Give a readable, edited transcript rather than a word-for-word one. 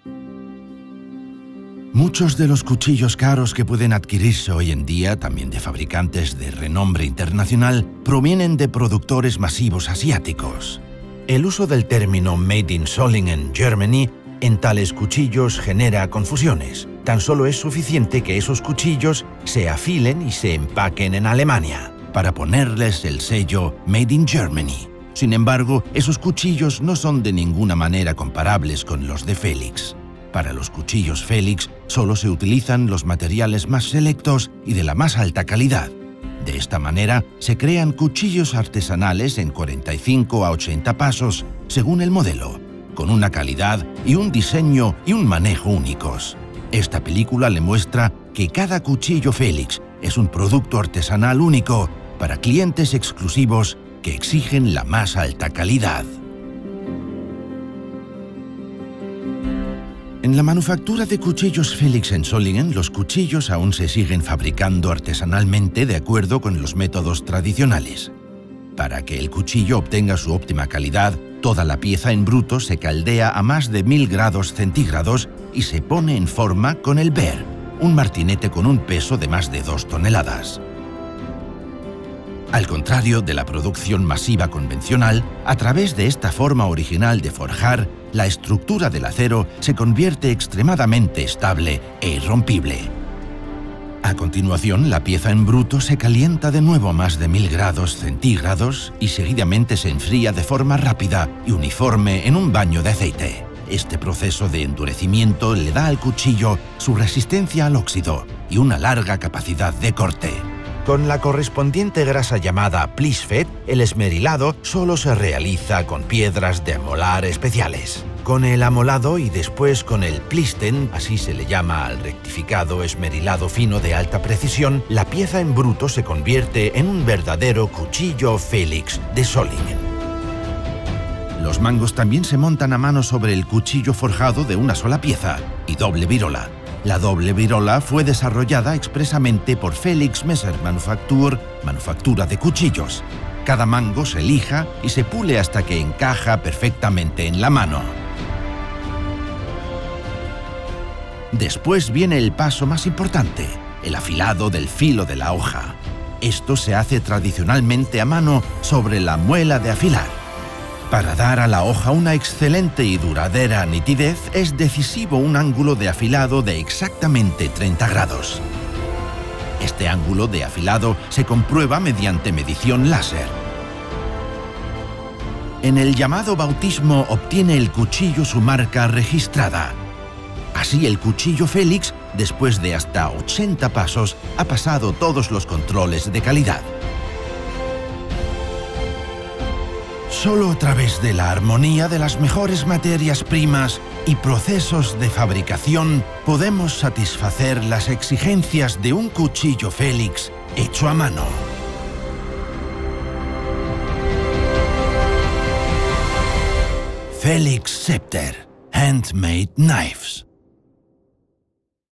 Muchos de los cuchillos caros que pueden adquirirse hoy en día, también de fabricantes de renombre internacional, provienen de productores masivos asiáticos. El uso del término Made in Solingen, Germany, en tales cuchillos genera confusiones. Tan solo es suficiente que esos cuchillos se afilen y se empaquen en Alemania, para ponerles el sello Made in Germany. Sin embargo, esos cuchillos no son de ninguna manera comparables con los de Felix. Para los cuchillos Felix solo se utilizan los materiales más selectos y de la más alta calidad. De esta manera, se crean cuchillos artesanales en 45 a 80 pasos, según el modelo, con una calidad y un diseño y un manejo únicos. Esta película le muestra que cada cuchillo Felix es un producto artesanal único para clientes exclusivos que exigen la más alta calidad. En la manufactura de cuchillos Felix en Solingen, los cuchillos aún se siguen fabricando artesanalmente de acuerdo con los métodos tradicionales. Para que el cuchillo obtenga su óptima calidad, toda la pieza en bruto se caldea a más de 1000 grados centígrados y se pone en forma con el Behr, un martinete con un peso de más de 2 toneladas. Al contrario de la producción masiva convencional, a través de esta forma original de forjar, la estructura del acero se convierte extremadamente estable e irrompible. A continuación, la pieza en bruto se calienta de nuevo a más de 1000 grados centígrados y seguidamente se enfría de forma rápida y uniforme en un baño de aceite. Este proceso de endurecimiento le da al cuchillo su resistencia al óxido y una larga capacidad de corte. Con la correspondiente grasa llamada plisfet, el esmerilado solo se realiza con piedras de amolar especiales. Con el amolado y después con el plisten, así se le llama al rectificado esmerilado fino de alta precisión, la pieza en bruto se convierte en un verdadero cuchillo Felix de Solingen. Los mangos también se montan a mano sobre el cuchillo forjado de una sola pieza y doble virola. La doble virola fue desarrollada expresamente por Felix Messer Manufaktur, manufactura de cuchillos. Cada mango se lija y se pule hasta que encaja perfectamente en la mano. Después viene el paso más importante, el afilado del filo de la hoja. Esto se hace tradicionalmente a mano sobre la muela de afilar. Para dar a la hoja una excelente y duradera nitidez, es decisivo un ángulo de afilado de exactamente 30 grados. Este ángulo de afilado se comprueba mediante medición láser. En el llamado bautismo obtiene el cuchillo su marca registrada. Así el cuchillo Felix, después de hasta 80 pasos, ha pasado todos los controles de calidad. Solo a través de la armonía de las mejores materias primas y procesos de fabricación podemos satisfacer las exigencias de un cuchillo Felix hecho a mano. Felix Scepter Handmade Knives.